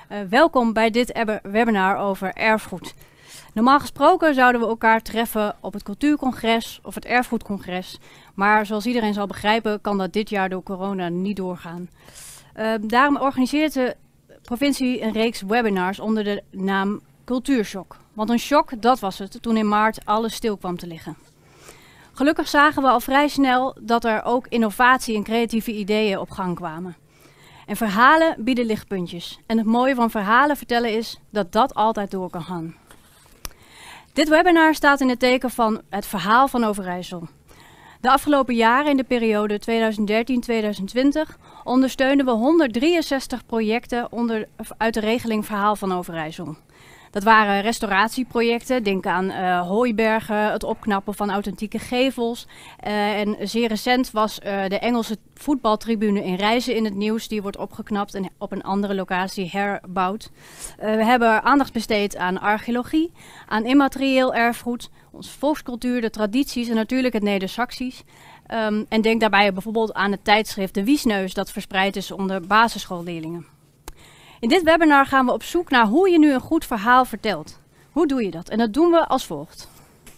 Welkom bij dit webinar over erfgoed. Normaal gesproken zouden we elkaar treffen op het cultuurcongres of het erfgoedcongres. Maar zoals iedereen zal begrijpen kan dat dit jaar door corona niet doorgaan. Daarom organiseert de provincie een reeks webinars onder de naam Cultuurshock. Want een shock, dat was het, toen in maart alles stil kwam te liggen. Gelukkig zagen we al vrij snel dat er ook innovatie en creatieve ideeën op gang kwamen. En verhalen bieden lichtpuntjes. En het mooie van verhalen vertellen is dat dat altijd door kan gaan. Dit webinar staat in het teken van het verhaal van Overijssel. De afgelopen jaren in de periode 2013-2020 ondersteunden we 163 projecten uit de regeling Verhaal van Overijssel. Dat waren restauratieprojecten, denk aan hooibergen, het opknappen van authentieke gevels. En zeer recent was de Engelse voetbaltribune in Rijssen in het nieuws. Die wordt opgeknapt en op een andere locatie herbouwd. We hebben aandacht besteed aan archeologie, aan immaterieel erfgoed, onze volkscultuur, de tradities en natuurlijk het Neder-Saxisch. En denk daarbij bijvoorbeeld aan het tijdschrift De Wiesneus dat verspreid is onder basisschoolleerlingen. In dit webinar gaan we op zoek naar hoe je nu een goed verhaal vertelt. Hoe doe je dat? En dat doen we als volgt.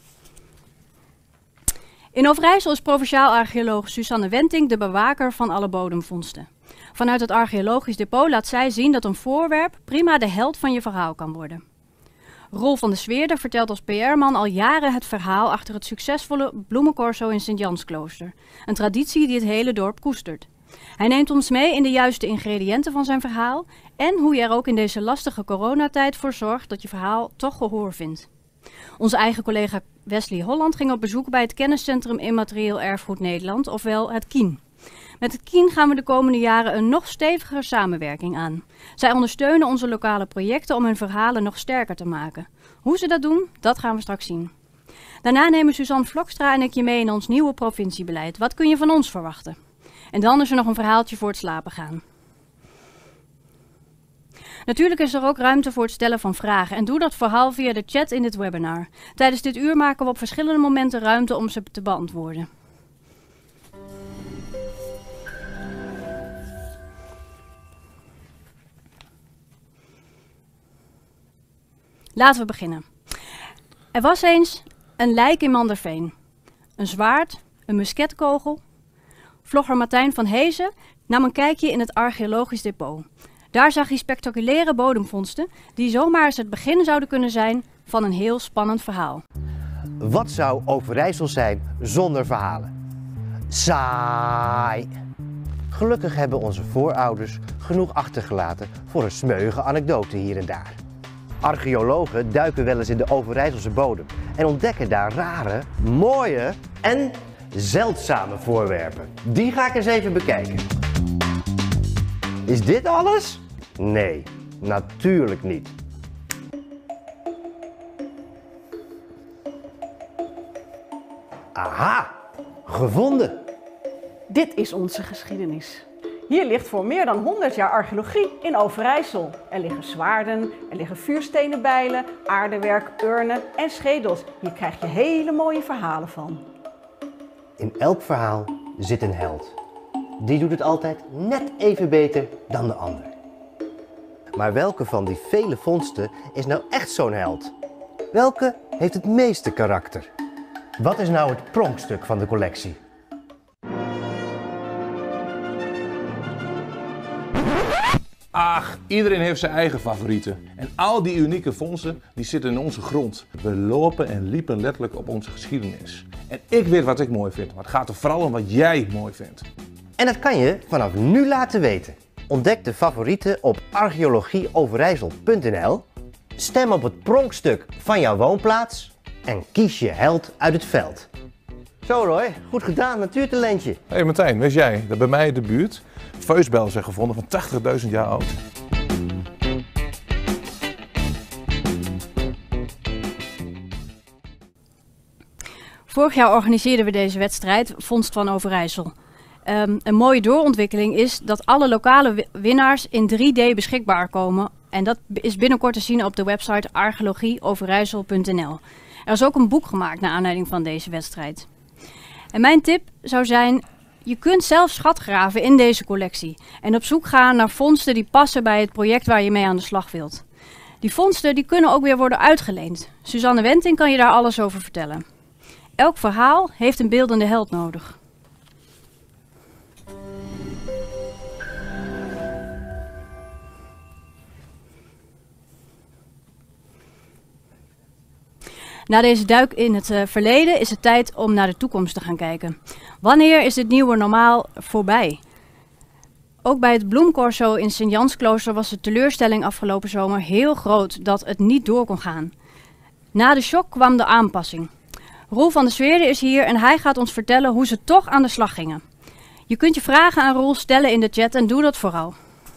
In Overijssel is provinciaal archeoloog Suzanne Wenting de bewaker van alle bodemvondsten. Vanuit het archeologisch depot laat zij zien dat een voorwerp prima de held van je verhaal kan worden. Rolf van de Zweerder vertelt als PR-man al jaren het verhaal achter het succesvolle bloemencorso in Sint-Jansklooster. Een traditie die het hele dorp koestert. Hij neemt ons mee in de juiste ingrediënten van zijn verhaal en hoe je er ook in deze lastige coronatijd voor zorgt dat je verhaal toch gehoor vindt. Onze eigen collega Wesley Holland ging op bezoek bij het Kenniscentrum Immaterieel Erfgoed Nederland, ofwel het KIEN. Met het KIEN gaan we de komende jaren een nog steviger samenwerking aan. Zij ondersteunen onze lokale projecten om hun verhalen nog sterker te maken. Hoe ze dat doen, dat gaan we straks zien. Daarna nemen Suzanne Vlokstra en ik je mee in ons nieuwe provinciebeleid. Wat kun je van ons verwachten? En dan is er nog een verhaaltje voor het slapen gaan. Natuurlijk is er ook ruimte voor het stellen van vragen en doe dat vooral via de chat in dit webinar. Tijdens dit uur maken we op verschillende momenten ruimte om ze te beantwoorden. Laten we beginnen. Er was eens een lijk in Manderveen. Een zwaard, een musketkogel. Vlogger Martijn van Hezen nam een kijkje in het archeologisch depot. Daar zag hij spectaculaire bodemvondsten die zomaar eens het begin zouden kunnen zijn van een heel spannend verhaal. Wat zou Overijssel zijn zonder verhalen? Saai! Gelukkig hebben onze voorouders genoeg achtergelaten voor een smeuïge anekdote hier en daar. Archeologen duiken wel eens in de Overijsselse bodem en ontdekken daar rare, mooie en zeldzame voorwerpen. Die ga ik eens even bekijken. Is dit alles? Nee, natuurlijk niet. Aha, gevonden. Dit is onze geschiedenis. Hier ligt voor meer dan 100 jaar archeologie in Overijssel. Er liggen zwaarden, er liggen vuurstenen bijlen, aardewerk, urnen en schedels. Hier krijg je hele mooie verhalen van. In elk verhaal zit een held. Die doet het altijd net even beter dan de ander. Maar welke van die vele vondsten is nou echt zo'n held? Welke heeft het meeste karakter? Wat is nou het pronkstuk van de collectie? Ach, iedereen heeft zijn eigen favorieten. En al die unieke vondsten die zitten in onze grond. We lopen en liepen letterlijk op onze geschiedenis. En ik weet wat ik mooi vind, maar het gaat er vooral om wat jij mooi vindt. En dat kan je vanaf nu laten weten. Ontdek de favorieten op archeologieoverijssel.nl, stem op het pronkstuk van jouw woonplaats en kies je held uit het veld. Zo Roy, goed gedaan, natuurtalentje. Hé Martijn, wist jij dat bij mij in de buurt vuistbijlen zijn gevonden van 80.000 jaar oud? Vorig jaar organiseerden we deze wedstrijd Vondst van Overijssel. Een mooie doorontwikkeling is dat alle lokale winnaars in 3D beschikbaar komen. En dat is binnenkort te zien op de website archeologieoverijssel.nl. Er is ook een boek gemaakt naar aanleiding van deze wedstrijd. En mijn tip zou zijn, Je kunt zelf schatgraven in deze collectie en op zoek gaan naar vondsten die passen bij het project waar je mee aan de slag wilt. Die vondsten die kunnen ook weer worden uitgeleend. Suzanne Wenting kan je daar alles over vertellen. Elk verhaal heeft een beeldende held nodig. Na deze duik in het verleden is het tijd om naar de toekomst te gaan kijken. Wanneer is dit nieuwe normaal voorbij? Ook bij het Bloemcorso in Sint-Jansklooster was de teleurstelling afgelopen zomer heel groot dat het niet door kon gaan. Na de shock kwam de aanpassing. Roel van der Zweerde is hier en hij gaat ons vertellen hoe ze toch aan de slag gingen. Je kunt je vragen aan Roel stellen in de chat en doe dat vooral.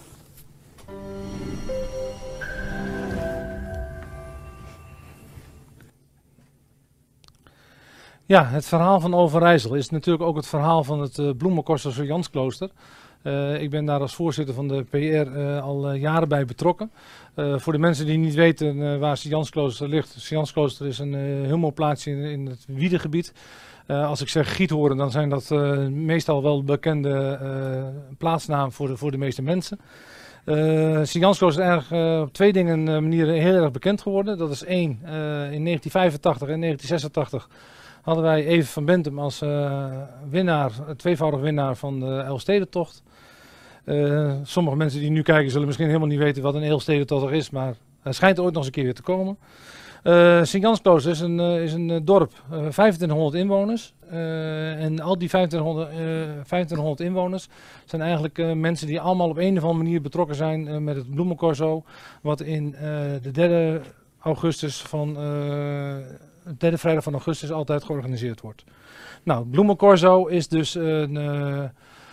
Ja, het verhaal van Overijssel is natuurlijk ook het verhaal van het Bloemencorso Sint-Jansklooster. Ik ben daar als voorzitter van de PR al jaren bij betrokken. Voor de mensen die niet weten waar Sint-Jansklooster ligt. Sint-Jansklooster is een heel mooi plaatsje in het Wiedengebied. Als ik zeg Giethoorn, dan zijn dat meestal wel bekende plaatsnamen voor de meeste mensen. Sint-Jansklooster is eigenlijk op twee manieren heel erg bekend geworden. Dat is één, in 1985 en 1986 hadden wij Even van Bentum als winnaar, tweevoudig winnaar van de Elfstedentocht. Sommige mensen die nu kijken zullen misschien helemaal niet weten wat een Elfstedentocht is, maar het schijnt ooit nog eens een keer weer te komen. Sint-Jansklooster is een dorp, 2500 inwoners. En al die 2500 inwoners zijn eigenlijk mensen die allemaal op een of andere manier betrokken zijn met het Bloemencorso, wat in de derde vrijdag van augustus altijd georganiseerd wordt. Nou, Bloemencorso is dus een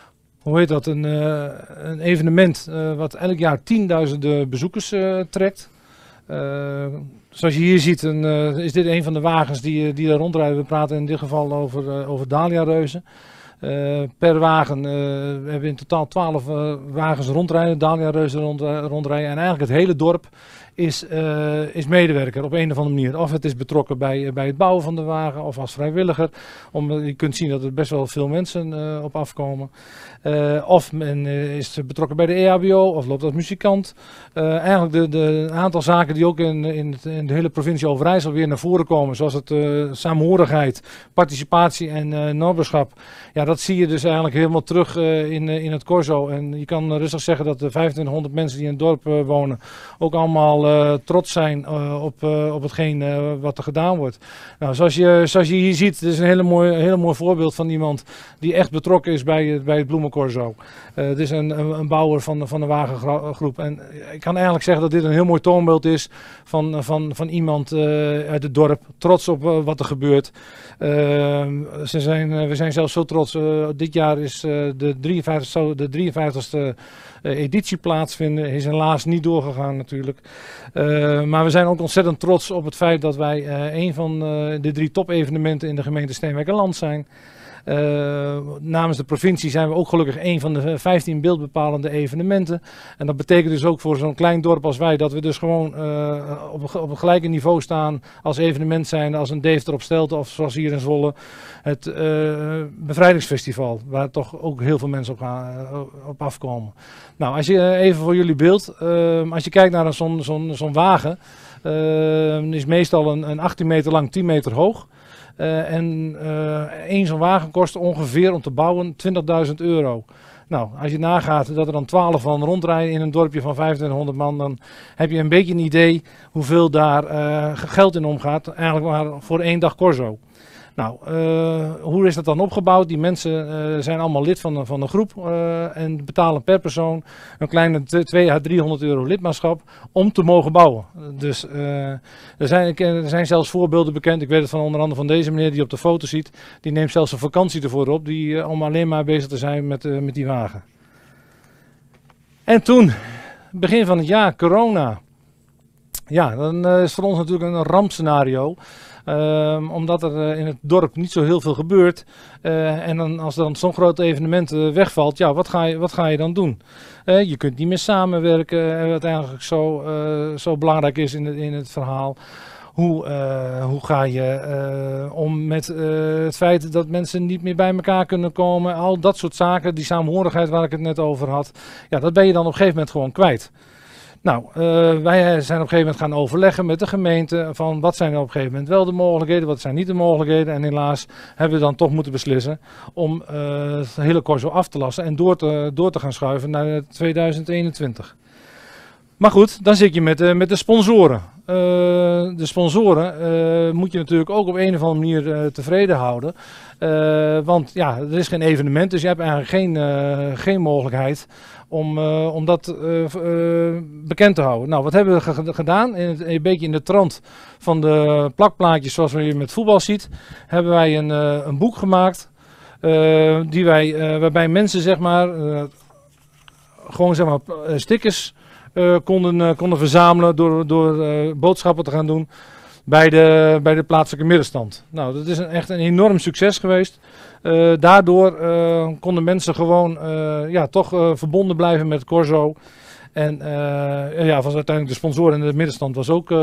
evenement wat elk jaar tienduizenden bezoekers trekt. Zoals je hier ziet is dit een van de wagens die daar rondrijden. We praten in dit geval over Dahlia-reuzen. Per wagen we hebben in totaal 12 wagens rondrijden, Dahlia-reuzen rondrijden. En eigenlijk het hele dorp is medewerker op een of andere manier. Of het is betrokken bij het bouwen van de wagen of als vrijwilliger. Je kunt zien dat er best wel veel mensen op afkomen. Of men is betrokken bij de EHBO of loopt als muzikant. Eigenlijk de aantal zaken die ook in de hele provincie Overijssel weer naar voren komen. Zoals het saamhorigheid, participatie en naberschap. Ja, dat zie je dus eigenlijk helemaal terug in het Corso. En je kan rustig zeggen dat de 2500 mensen die in het dorp wonen ook allemaal trots zijn op hetgeen wat er gedaan wordt. Nou, zoals je hier ziet, dit is een hele mooi voorbeeld van iemand die echt betrokken is bij het Bloemencorso. Het is een bouwer van de wagengroep. En ik kan eigenlijk zeggen dat dit een heel mooi toonbeeld is van iemand uit het dorp. Trots op wat er gebeurt. We zijn zelfs zo trots. Dit jaar is de 53ste editie plaatsvinden. Is helaas niet doorgegaan natuurlijk. Maar we zijn ook ontzettend trots op het feit dat wij een van de 3 topevenementen in de gemeente Steenwijkerland zijn. Namens de provincie zijn we ook gelukkig een van de 15 beeldbepalende evenementen. En dat betekent dus ook voor zo'n klein dorp als wij dat we dus gewoon op een gelijke niveau staan als evenement zijn als een Deventer op Stelten of zoals hier in Zwolle het bevrijdingsfestival, waar toch ook heel veel mensen op afkomen. Nou, als je even voor jullie beeld, als je kijkt naar zo'n wagen, is meestal een 18 meter lang, 10 meter hoog. Één zo'n wagen kost ongeveer om te bouwen €20.000. Nou, als je nagaat dat er dan 12 van rondrijden in een dorpje van 2500 man, dan heb je een beetje een idee hoeveel daar geld in omgaat. Eigenlijk maar voor 1 dag Corso. Nou, hoe is dat dan opgebouwd? Die mensen zijn allemaal lid van de groep en betalen per persoon een kleine 200 à 300 euro lidmaatschap om te mogen bouwen. Dus er zijn zelfs voorbeelden bekend. Ik weet het van onder andere van deze meneer die je op de foto ziet. Die neemt zelfs een vakantie ervoor op om alleen maar bezig te zijn met die wagen. En toen, begin van het jaar, corona. Ja, dan is voor ons natuurlijk een rampscenario. Omdat er in het dorp niet zo heel veel gebeurt. En dan, als er dan zo'n groot evenement wegvalt, ja, wat ga je dan doen? Je kunt niet meer samenwerken, wat eigenlijk zo belangrijk is in het verhaal. Hoe ga je om met het feit dat mensen niet meer bij elkaar kunnen komen? Al dat soort zaken, die samenhorigheid waar ik het net over had. Ja, dat ben je dan op een gegeven moment gewoon kwijt. Nou, wij zijn op een gegeven moment gaan overleggen met de gemeente van wat zijn er op een gegeven moment wel de mogelijkheden, wat zijn niet de mogelijkheden. En helaas hebben we dan toch moeten beslissen om het hele corso af te lassen en door te gaan schuiven naar 2021. Maar goed, dan zit je met de sponsoren. De sponsoren moet je natuurlijk ook op een of andere manier tevreden houden. Want ja, er is geen evenement, dus je hebt eigenlijk geen mogelijkheid om dat bekend te houden. Nou, wat hebben we gedaan? Een beetje in de trant van de plakplaatjes zoals je met voetbal ziet, hebben wij een boek gemaakt. Waarbij mensen zeg maar, gewoon zeg maar stickers konden verzamelen door boodschappen te gaan doen bij de plaatselijke middenstand. Nou, dat is echt een enorm succes geweest. Daardoor konden mensen gewoon toch verbonden blijven met het corso. En was uiteindelijk de sponsoren en de middenstand was ook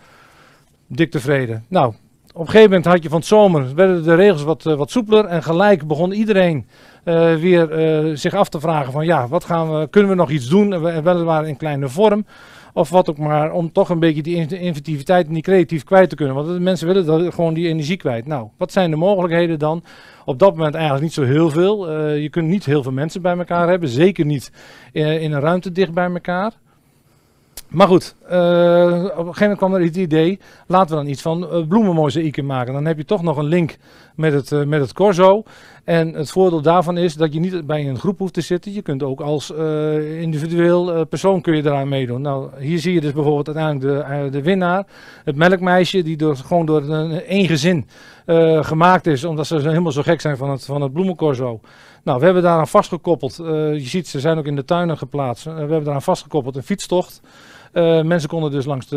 dik tevreden. Nou, op een gegeven moment had je van het zomer, werden de regels wat soepeler en gelijk begon iedereen weer zich af te vragen van ja, kunnen we nog iets doen, weliswaar in kleine vorm. Of wat ook maar, om toch een beetje die inventiviteit en die creatief kwijt te kunnen. Want de mensen willen gewoon die energie kwijt. Nou, wat zijn de mogelijkheden dan? Op dat moment eigenlijk niet zo heel veel. Je kunt niet heel veel mensen bij elkaar hebben. Zeker niet in een ruimte dicht bij elkaar. Maar goed, op een gegeven moment kwam er het idee, laten we dan iets van bloemenmozaïeken maken. Dan heb je toch nog een link met het corso. En het voordeel daarvan is dat je niet bij een groep hoeft te zitten. Je kunt ook als individueel persoon kun je eraan meedoen. Nou, hier zie je dus bijvoorbeeld uiteindelijk de winnaar. Het melkmeisje die gewoon door één gezin gemaakt is. Omdat ze helemaal zo gek zijn van het bloemencorso. Nou, we hebben daaraan vastgekoppeld. Je ziet, ze zijn ook in de tuinen geplaatst. We hebben daaraan vastgekoppeld een fietstocht. Mensen konden dus langs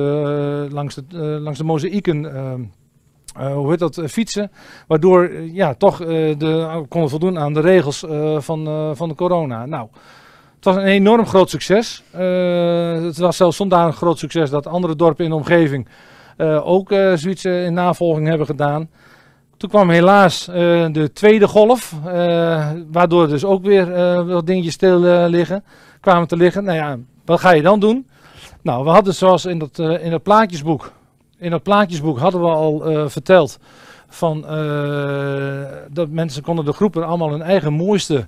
de mozaïeken fietsen. Waardoor toch konden voldoen aan de regels van de corona. Nou, het was een enorm groot succes. Het was zelfs zodanig groot succes dat andere dorpen in de omgeving ook zoiets in navolging hebben gedaan. Toen kwam helaas de tweede golf, waardoor dus ook weer wat dingetjes kwamen te liggen. Nou ja, wat ga je dan doen? Nou, we hadden zoals in dat plaatjesboek. In dat plaatjesboek hadden we al verteld van dat mensen konden de groepen allemaal hun eigen mooiste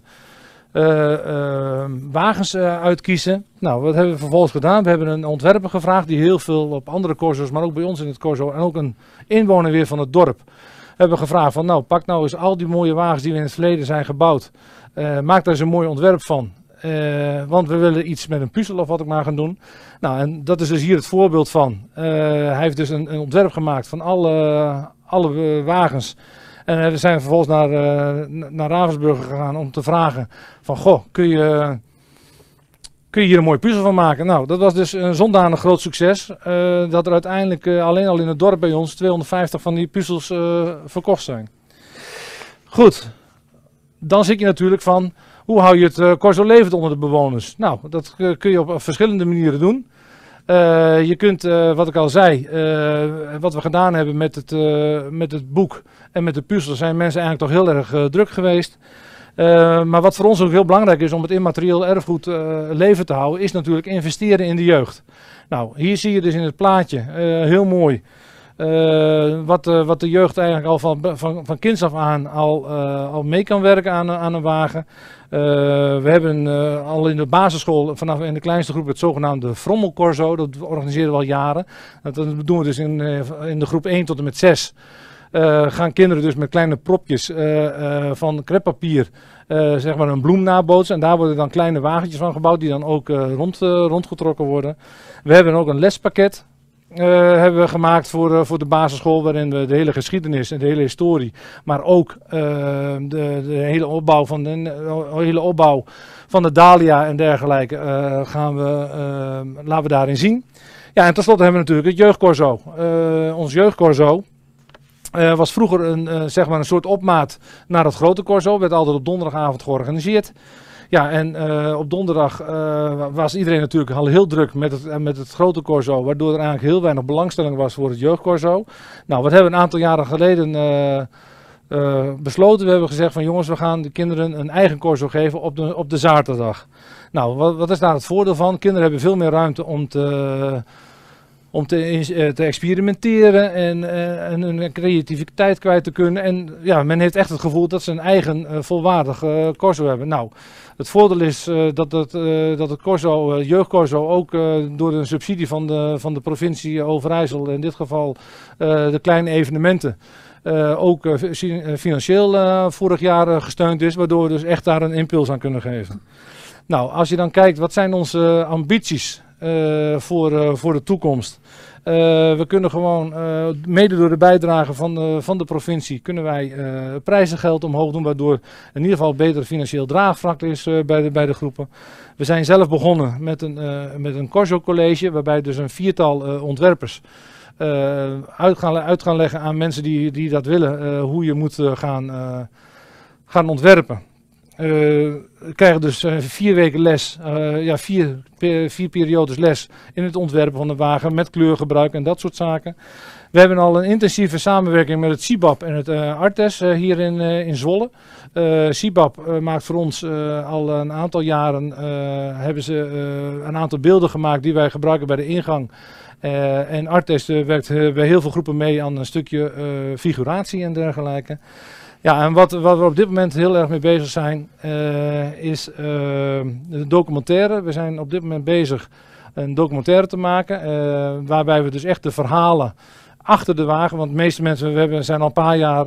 wagens uitkiezen. Nou, wat hebben we vervolgens gedaan? We hebben een ontwerper gevraagd die heel veel op andere corso's, maar ook bij ons in het corso en ook een inwoner weer van het dorp. Hebben we gevraagd van nou, pak nou eens al die mooie wagens die we in het verleden zijn gebouwd. Maak daar eens een mooi ontwerp van. Want we willen iets met een puzzel of wat ik maar gaan doen. Nou, en dat is dus hier het voorbeeld van. Hij heeft dus een ontwerp gemaakt van alle wagens. En we zijn vervolgens naar Ravensburg gegaan om te vragen van goh, kun je hier een mooie puzzel van maken? Nou, dat was dus een zodanig groot succes dat er uiteindelijk alleen al in het dorp bij ons 250 van die puzzels verkocht zijn. Goed, dan zit je natuurlijk van hoe hou je het corso levend onder de bewoners? Nou, dat kun je op verschillende manieren doen. Je kunt, wat ik al zei, wat we gedaan hebben met het boek en met de puzzel, zijn mensen eigenlijk toch heel erg druk geweest. Maar wat voor ons ook heel belangrijk is om het immaterieel erfgoed levend te houden, is natuurlijk investeren in de jeugd. Nou, hier zie je dus in het plaatje, heel mooi, wat de jeugd eigenlijk al van kinds af aan al mee kan werken aan een wagen. We hebben al in de basisschool, vanaf in de kleinste groep, het zogenaamde Frommelcorso. Dat organiseren we al jaren. Dat doen we dus in de groep 1 tot en met 6. Gaan kinderen dus met kleine propjes van kreppapier zeg maar een bloem nabootsen. En daar worden dan kleine wagentjes van gebouwd die dan ook rondgetrokken worden. We hebben ook een lespakket. Hebben we gemaakt voor de basisschool, waarin we de hele geschiedenis en de hele historie, maar ook de hele opbouw van de Dahlia en dergelijke laten we daarin zien. Ja, en tenslotte hebben we natuurlijk het jeugdcorso. Ons jeugdcorso Was vroeger zeg maar een soort opmaat naar het grote corso. Werd altijd op donderdagavond georganiseerd. Ja, en op donderdag was iedereen natuurlijk al heel druk met het grote corso. Waardoor er eigenlijk heel weinig belangstelling was voor het jeugdcorso. Nou, wat hebben we een aantal jaren geleden besloten? We hebben gezegd van jongens, we gaan de kinderen een eigen corso geven op de zaterdag. Nou, wat is daar het voordeel van? Kinderen hebben veel meer ruimte om te experimenteren en hun creativiteit kwijt te kunnen. En ja, men heeft echt het gevoel dat ze een eigen volwaardig corso hebben. Nou, het voordeel is dat het corso, jeugdcorso ook door een subsidie van de provincie Overijssel, in dit geval de kleine evenementen, ook financieel vorig jaar gesteund is, waardoor we dus echt daar een impuls aan kunnen geven. Nou, als je dan kijkt, wat zijn onze ambities voor de toekomst? We kunnen gewoon, mede door de bijdrage van de provincie, kunnen wij prijzengeld omhoog doen, waardoor in ieder geval beter financieel draagvlak is bij de groepen. We zijn zelf begonnen met een Corso College, waarbij dus een viertal ontwerpers uit gaan leggen aan mensen die dat willen, hoe je moet gaan ontwerpen. We krijgen dus 4 weken les, 4 periodes les in het ontwerpen van de wagen met kleurgebruik en dat soort zaken. We hebben al een intensieve samenwerking met het CIBAP en het Artes hier in Zwolle. CIBAP maakt voor ons al een aantal jaren, hebben ze een aantal beelden gemaakt die wij gebruiken bij de ingang. En Artes werkt bij heel veel groepen mee aan een stukje figuratie en dergelijke. Ja, en wat we op dit moment heel erg mee bezig zijn, is de documentaire. We zijn op dit moment bezig een documentaire te maken, waarbij we dus echt de verhalen achter de wagen, want de meeste mensen, zijn al een paar jaar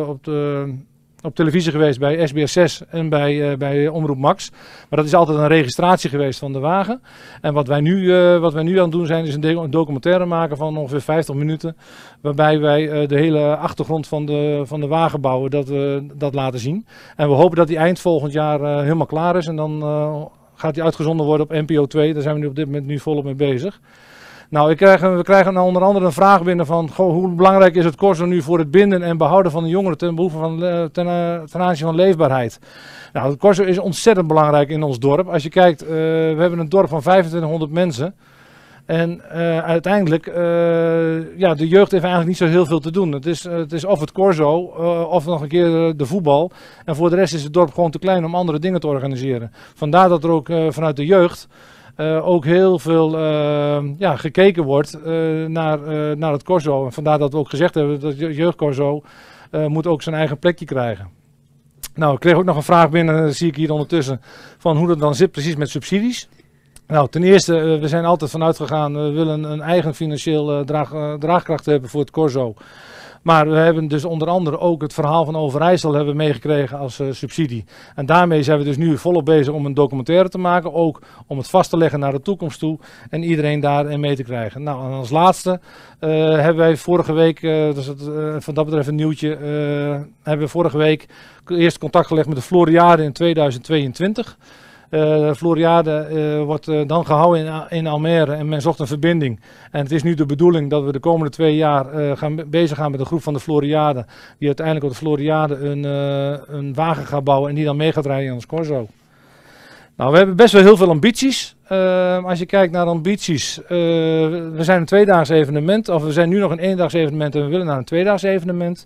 op televisie geweest bij SBS 6 en bij Omroep Max. Maar dat is altijd een registratie geweest van de wagen. En wat wij nu aan het doen zijn, is een documentaire maken van ongeveer 50 minuten. Waarbij wij de hele achtergrond van de wagenbouwer dat laten zien. En we hopen dat die eind volgend jaar helemaal klaar is. En dan gaat die uitgezonden worden op NPO 2. Daar zijn we nu op dit moment volop mee bezig. Nou, we krijgen onder andere een vraag binnen van, goh, hoe belangrijk is het corso nu voor het binden en behouden van de jongeren ten aanzien van leefbaarheid? Nou, het corso is ontzettend belangrijk in ons dorp. Als je kijkt, we hebben een dorp van 2500 mensen. En uiteindelijk, de jeugd heeft eigenlijk niet zo heel veel te doen. Het is of het corso, of nog een keer de voetbal. En voor de rest is het dorp gewoon te klein om andere dingen te organiseren. Vandaar dat er ook vanuit de jeugd ook heel veel gekeken wordt naar het corso. En vandaar dat we ook gezegd hebben dat het jeugdcorso moet ook zijn eigen plekje krijgen. Nou, ik kreeg ook nog een vraag binnen, dat zie ik hier ondertussen, van hoe dat dan zit precies met subsidies. Nou, ten eerste, we zijn altijd vanuit gegaan, we willen een eigen financieel draagkracht hebben voor het corso. Maar we hebben dus onder andere ook het verhaal van Overijssel hebben meegekregen als subsidie. En daarmee zijn we dus nu volop bezig om een documentaire te maken. Ook om het vast te leggen naar de toekomst toe. En iedereen daarin mee te krijgen. Nou, en als laatste hebben wij vorige week, van dat betreft een nieuwtje, hebben we vorige week eerst contact gelegd met de Floriade in 2022. De Floriade wordt dan gehouden in Almere en men zocht een verbinding. En het is nu de bedoeling dat we de komende 2 jaar bezig gaan met een groep van de Floriade. Die uiteindelijk op de Floriade een wagen gaat bouwen en die dan mee gaat rijden in ons corso. Nou, we hebben best wel heel veel ambities. Als je kijkt naar ambities, we zijn een 2-daags evenement. Of we zijn nu nog een 1-daags evenement en we willen naar een 2-daags evenement.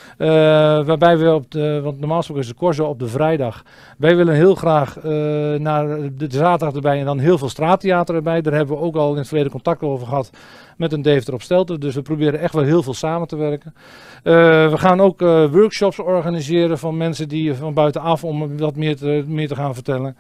Waarbij we want normaal gesproken is de corso op de vrijdag. Wij willen heel graag naar de zaterdag erbij en dan heel veel straattheater erbij. Daar hebben we ook al in het verleden contact over gehad met een Deventer op Stelten. Dus we proberen echt wel heel veel samen te werken. We gaan ook workshops organiseren van mensen die van buitenaf om wat meer te gaan vertellen.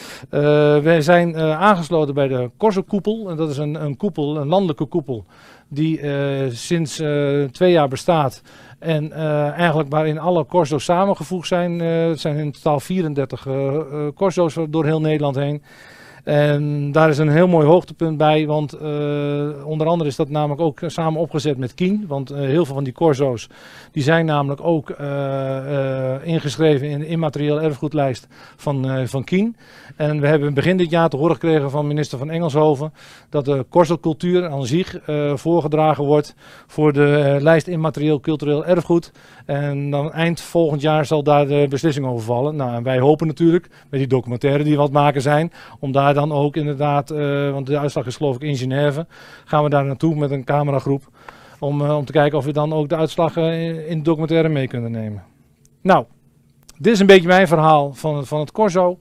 Wij zijn aangesloten bij de Corso-koepel. En dat is een koepel, een landelijke koepel, die sinds 2 jaar bestaat. En eigenlijk waarin alle corso's samengevoegd zijn. Het zijn in totaal 34 corso's door heel Nederland heen. En daar is een heel mooi hoogtepunt bij, want onder andere is dat namelijk ook samen opgezet met Kien. Want heel veel van die corso's die zijn namelijk ook ingeschreven in de immaterieel erfgoedlijst van Kien. En we hebben begin dit jaar te horen gekregen van minister van Engelshoven dat de corsocultuur aan zich voorgedragen wordt voor de lijst immaterieel cultureel erfgoed. En dan eind volgend jaar zal daar de beslissing over vallen. Nou, en wij hopen natuurlijk, met die documentaire die we aan het maken zijn, om daar dan ook inderdaad, want de uitslag is geloof ik in Genève, gaan we daar naartoe met een cameragroep om te kijken of we dan ook de uitslag in de documentaire mee kunnen nemen. Nou, dit is een beetje mijn verhaal van het corso.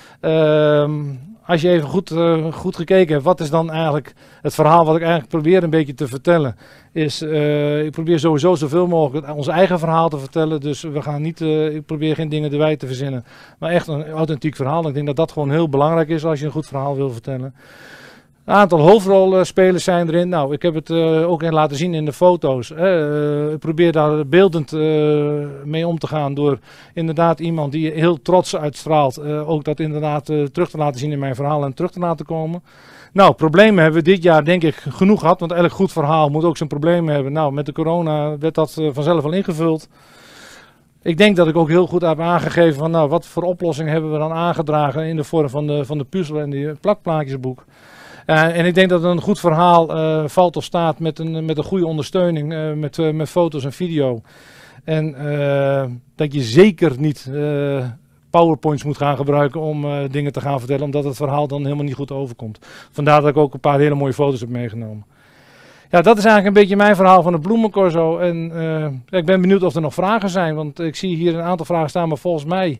Als je even goed gekeken hebt, wat is dan eigenlijk het verhaal wat ik eigenlijk probeer een beetje te vertellen, is ik probeer sowieso zoveel mogelijk ons eigen verhaal te vertellen. Dus we gaan niet, ik probeer geen dingen erbij te verzinnen, maar echt een authentiek verhaal. Ik denk dat dat gewoon heel belangrijk is als je een goed verhaal wil vertellen. Een aantal hoofdrolspelers zijn erin. Nou, ik heb het ook laten zien in de foto's. Ik probeer daar beeldend mee om te gaan door inderdaad iemand die heel trots uitstraalt. Ook dat inderdaad terug te laten zien in mijn verhaal en terug te laten komen. Nou, problemen hebben we dit jaar denk ik genoeg gehad. Want elk goed verhaal moet ook zijn problemen hebben. Nou, met de corona werd dat vanzelf al ingevuld. Ik denk dat ik ook heel goed heb aangegeven van nou, wat voor oplossingen hebben we dan aangedragen in de vorm van de puzzel en die plakplaatjesboek. En ik denk dat een goed verhaal valt of staat met een goede ondersteuning, met foto's en video. En dat je zeker niet PowerPoints moet gaan gebruiken om dingen te gaan vertellen, omdat het verhaal dan helemaal niet goed overkomt. Vandaar dat ik ook een paar hele mooie foto's heb meegenomen. Ja, dat is eigenlijk een beetje mijn verhaal van het bloemencorso. En ik ben benieuwd of er nog vragen zijn, want ik zie hier een aantal vragen staan, maar volgens mij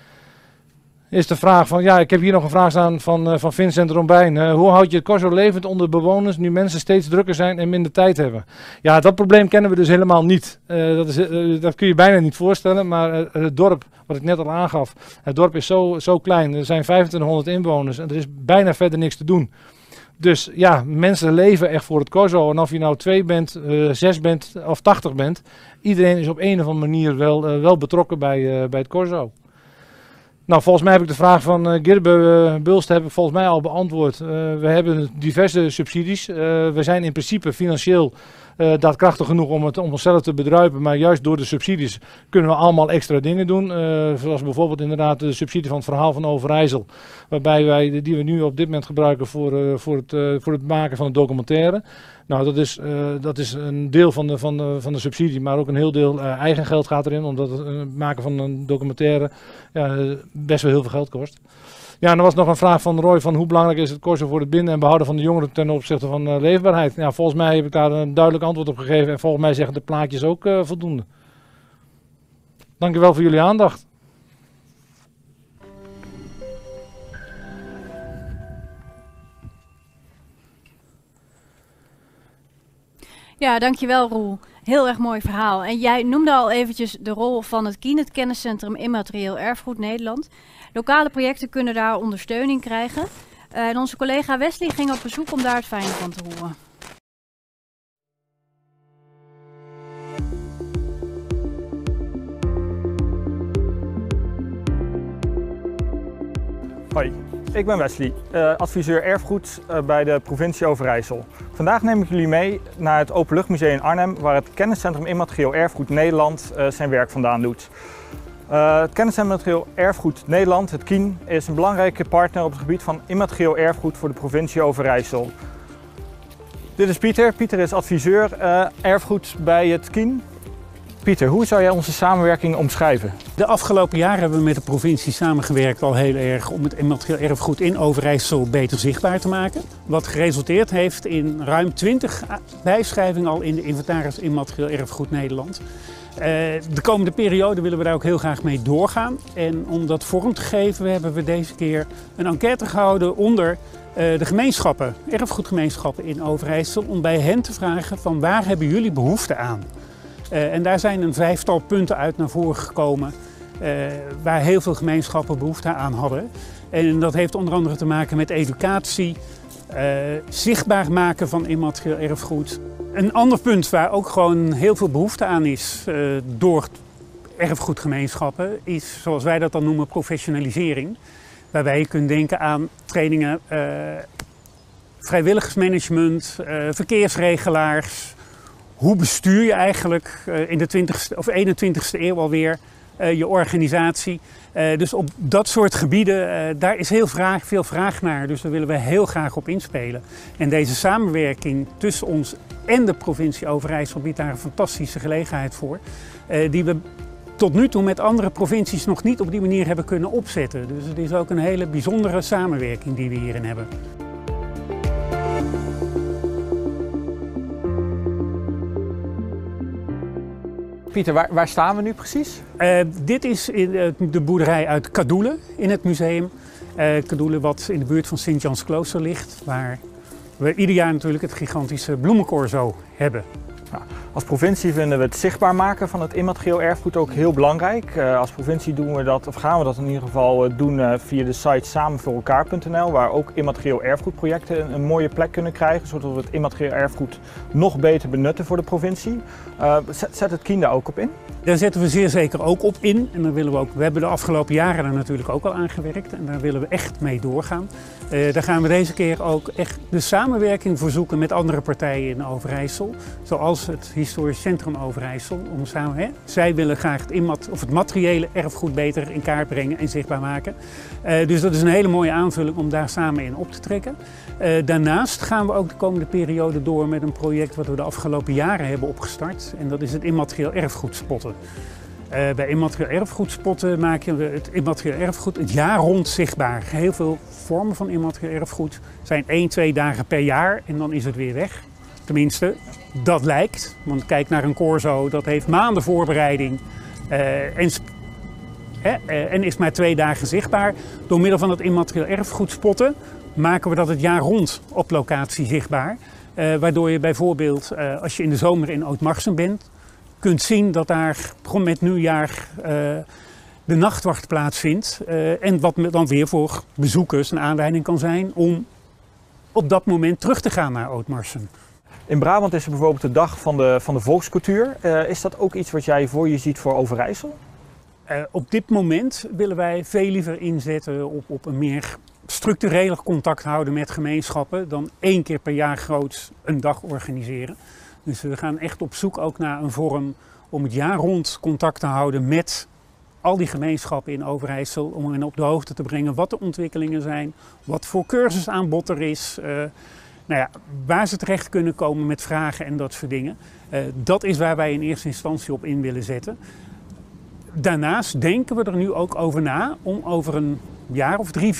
is de vraag van, ja, ik heb hier nog een vraag staan van Vincent Rombijn. Hoe houd je het corso levend onder bewoners nu mensen steeds drukker zijn en minder tijd hebben? Ja, dat probleem kennen we dus helemaal niet. Dat kun je bijna niet voorstellen, maar het dorp, wat ik net al aangaf, het dorp is zo klein. Er zijn 2500 inwoners en er is bijna verder niks te doen. Dus ja, mensen leven echt voor het corso. En of je nou 2 bent, 6 bent of 80 bent, iedereen is op een of andere manier wel betrokken bij het corso. Nou, volgens mij heb ik de vraag van Girbe Bulst heb ik volgens mij al beantwoord. We hebben diverse subsidies. We zijn in principe financieel daadkrachtig genoeg om onszelf te bedruipen. Maar juist door de subsidies kunnen we allemaal extra dingen doen. Zoals bijvoorbeeld inderdaad de subsidie van het verhaal van Overijssel. Waarbij die we nu op dit moment gebruiken voor het maken van een documentaire. Nou, dat is een deel van de subsidie, maar ook een heel deel eigen geld gaat erin. Omdat het maken van een documentaire best wel heel veel geld kost. Ja, en er was nog een vraag van Roy van hoe belangrijk is het corso voor het binden en behouden van de jongeren ten opzichte van leefbaarheid. Ja, volgens mij heb ik daar een duidelijk antwoord op gegeven en volgens mij zeggen de plaatjes ook voldoende. Dank u wel voor jullie aandacht. Ja, dankjewel Roel. Heel erg mooi verhaal. En jij noemde al eventjes de rol van het KIEN, het Kenniscentrum Immaterieel Erfgoed Nederland. Lokale projecten kunnen daar ondersteuning krijgen. En onze collega Wesley ging op bezoek om daar het fijne van te horen. Hoi, ik ben Wesley, adviseur erfgoed bij de provincie Overijssel. Vandaag neem ik jullie mee naar het Openluchtmuseum in Arnhem, waar het Kenniscentrum Immaterieel Erfgoed Nederland zijn werk vandaan doet. Het Kenniscentrum Immaterieel Erfgoed Nederland, het KIEN, is een belangrijke partner op het gebied van immaterieel erfgoed voor de provincie Overijssel. Dit is Pieter. Pieter is adviseur erfgoed bij het KIEN. Pieter, hoe zou jij onze samenwerking omschrijven? De afgelopen jaren hebben we met de provincie samengewerkt al heel erg om het immaterieel erfgoed in Overijssel beter zichtbaar te maken. Wat geresulteerd heeft in ruim 20 bijschrijvingen al in de inventaris immaterieel erfgoed Nederland. De komende periode willen we daar ook heel graag mee doorgaan. En om dat vorm te geven hebben we deze keer een enquête gehouden onder de gemeenschappen, erfgoedgemeenschappen in Overijssel, om bij hen te vragen van waar hebben jullie behoefte aan? En daar zijn een 5-tal punten uit naar voren gekomen waar heel veel gemeenschappen behoefte aan hadden. En dat heeft onder andere te maken met educatie, zichtbaar maken van immaterieel erfgoed. Een ander punt waar ook gewoon heel veel behoefte aan is door erfgoedgemeenschappen is, zoals wij dat dan noemen, professionalisering. Waarbij je kunt denken aan trainingen, vrijwilligersmanagement, verkeersregelaars. Hoe bestuur je eigenlijk in de 20e of 21e eeuw alweer je organisatie. Dus op dat soort gebieden, daar is veel vraag naar. Dus daar willen we heel graag op inspelen. En deze samenwerking tussen ons en de provincie Overijssel biedt daar een fantastische gelegenheid voor. Die we tot nu toe met andere provincies nog niet op die manier hebben kunnen opzetten. Dus het is ook een hele bijzondere samenwerking die we hierin hebben. Pieter, waar staan we nu precies? Dit is in de boerderij uit Kadoelen in het museum. Kadoelen wat in de buurt van Sint-Jansklooster ligt, waar we ieder jaar natuurlijk het gigantische bloemencorso hebben. Nou, als provincie vinden we het zichtbaar maken van het immaterieel erfgoed ook heel belangrijk. Als provincie doen we dat, of gaan we dat in ieder geval doen via de site samenvoorelkaar.nl, waar ook immaterieel erfgoedprojecten een mooie plek kunnen krijgen, zodat we het immaterieel erfgoed nog beter benutten voor de provincie. Zet het Kien daar ook op in? Daar zetten we zeer zeker ook op in. En daar willen we hebben de afgelopen jaren daar natuurlijk ook al aan gewerkt en daar willen we echt mee doorgaan. Daar gaan we deze keer ook echt de samenwerking voor zoeken met andere partijen in Overijssel, zoals het Historisch Centrum Overijssel. Zij willen graag het materiële erfgoed beter in kaart brengen en zichtbaar maken. Dus dat is een hele mooie aanvulling om daar samen in op te trekken. Daarnaast gaan we ook de komende periode door met een project wat we de afgelopen jaren hebben opgestart. En dat is het immaterieel erfgoed spotten. Bij immaterieel erfgoed spotten maken we het immaterieel erfgoed het jaar rond zichtbaar. Heel veel vormen van immaterieel erfgoed zijn 1-2 dagen per jaar en dan is het weer weg. Tenminste, dat lijkt. Want kijk naar een corso, dat heeft maanden voorbereiding en is maar 2 dagen zichtbaar. Door middel van het immaterieel erfgoed spotten maken we dat het jaar rond op locatie zichtbaar. Waardoor je bijvoorbeeld, als je in de zomer in Oud-Marsum bent, kunt zien dat daar begon met nieuwjaar de nachtwacht plaatsvindt. En wat dan weer voor bezoekers een aanleiding kan zijn om op dat moment terug te gaan naar Oud-Marsum. In Brabant is er bijvoorbeeld de dag van de volkscultuur. Is dat ook iets wat jij voor je ziet voor Overijssel? Op dit moment willen wij veel liever inzetten op een meer structureel contact houden met gemeenschappen dan 1 keer per jaar groots een dag organiseren. Dus we gaan echt op zoek ook naar een vorm om het jaar rond contact te houden met al die gemeenschappen in Overijssel. Om hen op de hoogte te brengen wat de ontwikkelingen zijn, wat voor cursusaanbod er is. Waar ze terecht kunnen komen met vragen en dat soort dingen. Dat is waar wij in eerste instantie op in willen zetten. Daarnaast denken we er nu ook over na om over een jaar of 3-4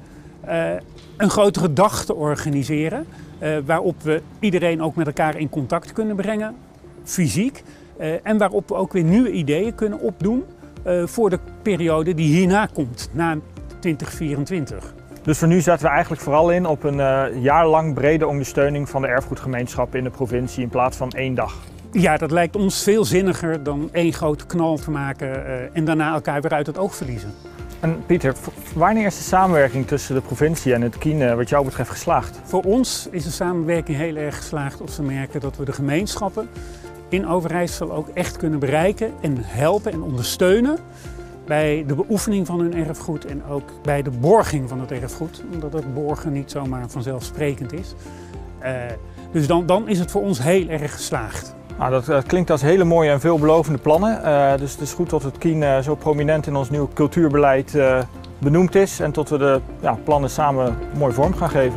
een grotere dag te organiseren. Waarop we iedereen ook met elkaar in contact kunnen brengen, fysiek. En waarop we ook weer nieuwe ideeën kunnen opdoen voor de periode die hierna komt, na 2024. Dus voor nu zetten we eigenlijk vooral in op een jaarlang brede ondersteuning van de erfgoedgemeenschap in de provincie in plaats van 1 dag. Ja, dat lijkt ons veel zinniger dan 1 grote knal te maken en daarna elkaar weer uit het oog verliezen. En Pieter, wanneer is de samenwerking tussen de provincie en het Kien wat jou betreft geslaagd? Voor ons is de samenwerking heel erg geslaagd als we merken dat we de gemeenschappen in Overijssel ook echt kunnen bereiken en helpen en ondersteunen bij de beoefening van hun erfgoed en ook bij de borging van het erfgoed, omdat het borgen niet zomaar vanzelfsprekend is. Dus dan is het voor ons heel erg geslaagd. Nou, dat klinkt als hele mooie en veelbelovende plannen. Dus het is goed dat het Kien zo prominent in ons nieuwe cultuurbeleid benoemd is en tot we de plannen samen mooi vorm gaan geven.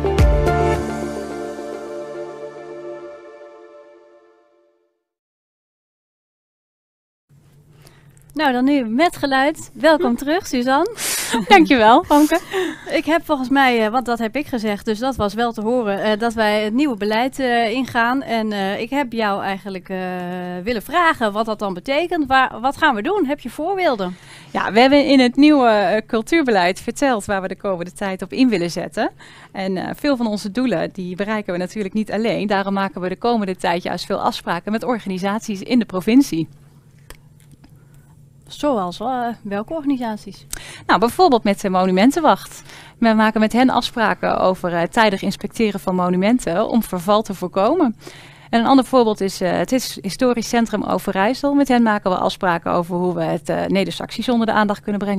Nou, dan nu met geluid. Welkom terug, Suzanne. Dankjewel, Famke. Ik heb volgens mij, want dat heb ik gezegd, dus dat was wel te horen, dat wij het nieuwe beleid ingaan. En ik heb jou eigenlijk willen vragen wat dat dan betekent. Wat gaan we doen? Heb je voorbeelden? Ja, we hebben in het nieuwe cultuurbeleid verteld waar we de komende tijd op in willen zetten. En veel van onze doelen, die bereiken we natuurlijk niet alleen. Daarom maken we de komende tijd juist veel afspraken met organisaties in de provincie. Zoals welke organisaties? Nou, bijvoorbeeld met de Monumentenwacht. We maken met hen afspraken over tijdig inspecteren van monumenten om verval te voorkomen. En een ander voorbeeld is het Historisch Centrum Overijssel. Met hen maken we afspraken over hoe we het Neder-Saxisch onder de aandacht kunnen brengen.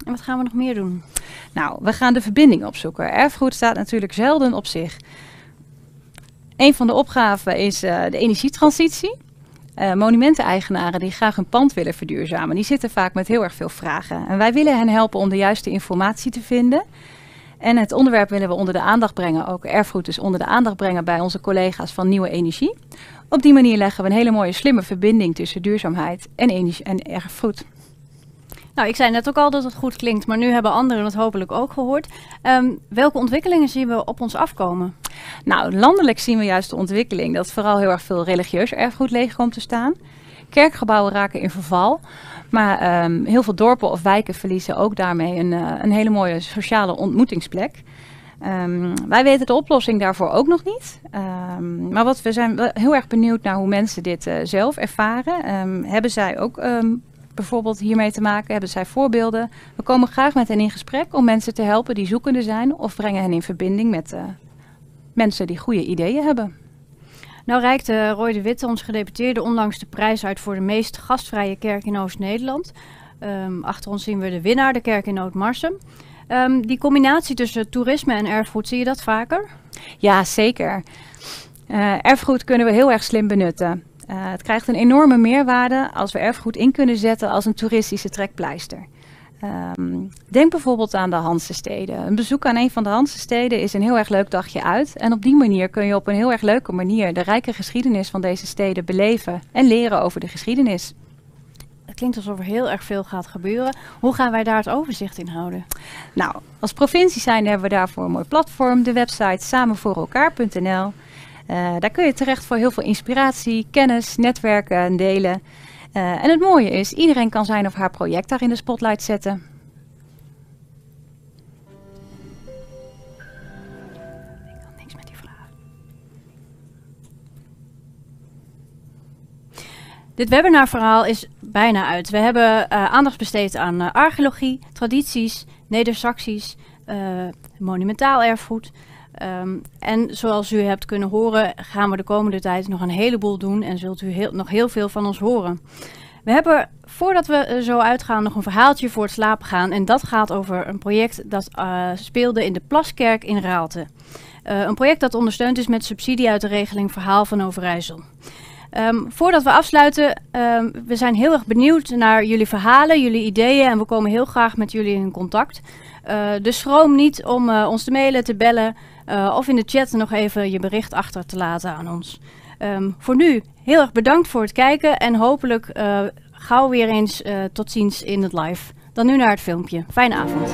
En wat gaan we nog meer doen? Nou, we gaan de verbinding opzoeken. Erfgoed staat natuurlijk zelden op zich. Een van de opgaven is de energietransitie. Monumenteneigenaren die graag hun pand willen verduurzamen, die zitten vaak met heel erg veel vragen. En wij willen hen helpen om de juiste informatie te vinden. En het onderwerp willen we onder de aandacht brengen, ook erfgoed dus onder de aandacht brengen bij onze collega's van Nieuwe Energie. Op die manier leggen we een hele mooie slimme verbinding tussen duurzaamheid en erfgoed. Nou, ik zei net ook al dat het goed klinkt, maar nu hebben anderen het hopelijk ook gehoord. Welke ontwikkelingen zien we op ons afkomen? Nou, landelijk zien we juist de ontwikkeling dat vooral heel erg veel religieus erfgoed leeg komt te staan. Kerkgebouwen raken in verval, maar heel veel dorpen of wijken verliezen ook daarmee een hele mooie sociale ontmoetingsplek. Wij weten de oplossing daarvoor ook nog niet. Maar we zijn heel erg benieuwd naar hoe mensen dit zelf ervaren. Hebben zij ook bijvoorbeeld hiermee te maken? Hebben zij voorbeelden? We komen graag met hen in gesprek om mensen te helpen die zoekende zijn of brengen hen in verbinding met mensen die goede ideeën hebben. Nou reikte Roy de Witte, onze gedeputeerde, onlangs de prijs uit voor de meest gastvrije kerk in Oost-Nederland. Achter ons zien we de winnaar, de kerk in Oud-Marsum. Die combinatie tussen toerisme en erfgoed, zie je dat vaker? Ja, zeker. Erfgoed kunnen we heel erg slim benutten. Het krijgt een enorme meerwaarde als we erfgoed in kunnen zetten als een toeristische trekpleister. Denk bijvoorbeeld aan de Hanzesteden. Een bezoek aan een van de Hanzesteden is een heel erg leuk dagje uit. En op die manier kun je op een heel erg leuke manier de rijke geschiedenis van deze steden beleven en leren over de geschiedenis. Het klinkt alsof er heel erg veel gaat gebeuren. Hoe gaan wij daar het overzicht in houden? Nou, als provincie zijnde hebben we daarvoor een mooi platform, de website samenvoorelkaar.nl. Daar kun je terecht voor heel veel inspiratie, kennis, netwerken en delen. En het mooie is, iedereen kan zijn of haar project daar in de spotlight zetten. Ik kan niks met die vragen. Dit webinarverhaal is bijna uit. We hebben aandacht besteed aan archeologie, tradities, Neder-Saxisch, monumentaal erfgoed. En zoals u hebt kunnen horen, gaan we de komende tijd nog een heleboel doen en zult u nog heel veel van ons horen. We hebben, voordat we zo uitgaan, nog een verhaaltje voor het slapen gaan. En dat gaat over een project dat speelde in de Plaskerk in Raalte. Een project dat ondersteund is met subsidie uit de regeling Verhaal van Overijssel. Voordat we afsluiten, we zijn heel erg benieuwd naar jullie verhalen, jullie ideeën en we komen heel graag met jullie in contact. Dus schroom niet om ons te mailen, te bellen of in de chat nog even je bericht achter te laten aan ons. Voor nu heel erg bedankt voor het kijken en hopelijk gauw weer eens tot ziens in het live. Dan nu naar het filmpje. Fijne avond.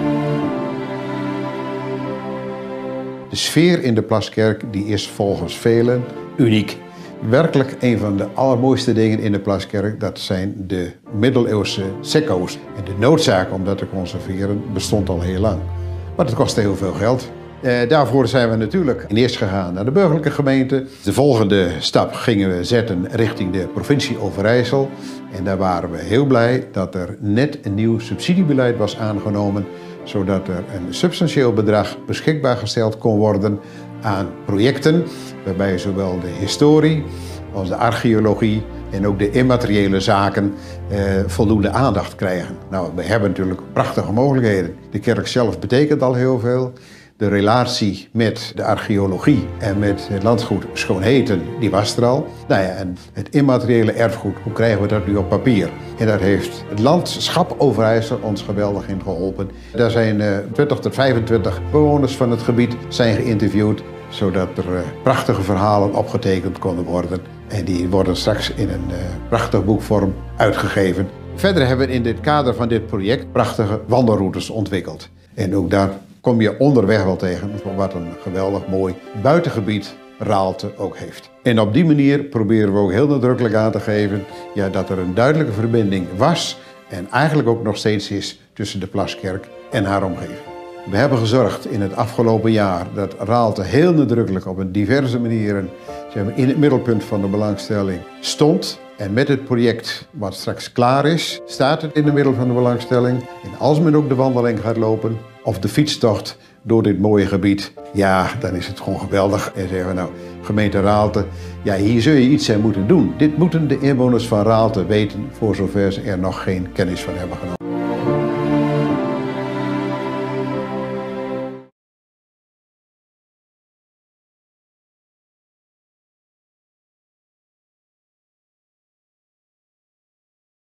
De sfeer in de Plaskerk die is volgens velen uniek. Werkelijk een van de allermooiste dingen in de Plaskerk, dat zijn de middeleeuwse sekko's. En de noodzaak om dat te conserveren bestond al heel lang. Maar het kostte heel veel geld. Daarvoor zijn we natuurlijk eerst gegaan naar de burgerlijke gemeente. De volgende stap gingen we zetten richting de provincie Overijssel. En daar waren we heel blij dat er net een nieuw subsidiebeleid was aangenomen, zodat er een substantieel bedrag beschikbaar gesteld kon worden aan projecten waarbij zowel de historie als de archeologie en ook de immateriële zaken voldoende aandacht krijgen. Nou, we hebben natuurlijk prachtige mogelijkheden. De kerk zelf betekent al heel veel. De relatie met de archeologie en met het landgoed Schoonheten, die was er al. Nou ja, en het immateriële erfgoed, hoe krijgen we dat nu op papier? En daar heeft het landschap Overijssel ons geweldig in geholpen. Daar zijn 20 tot 25 bewoners van het gebied zijn geïnterviewd, zodat er prachtige verhalen opgetekend konden worden. En die worden straks in een prachtig boekvorm uitgegeven. Verder hebben we in dit kader van dit project prachtige wandelroutes ontwikkeld. En ook daar kom je onderweg wel tegen wat een geweldig mooi buitengebied Raalte ook heeft. En op die manier proberen we ook heel nadrukkelijk aan te geven dat er een duidelijke verbinding was en eigenlijk ook nog steeds is tussen de Plaskerk en haar omgeving. We hebben gezorgd in het afgelopen jaar dat Raalte heel nadrukkelijk op een diverse manieren in het middelpunt van de belangstelling stond. En met het project wat straks klaar is, staat het in het midden van de belangstelling. En als men ook de wandeling gaat lopen of de fietstocht door dit mooie gebied, ja, dan is het gewoon geweldig. En zeggen we nou, gemeente Raalte, ja, hier zul je iets aan moeten doen. Dit moeten de inwoners van Raalte weten, voor zover ze er nog geen kennis van hebben genomen.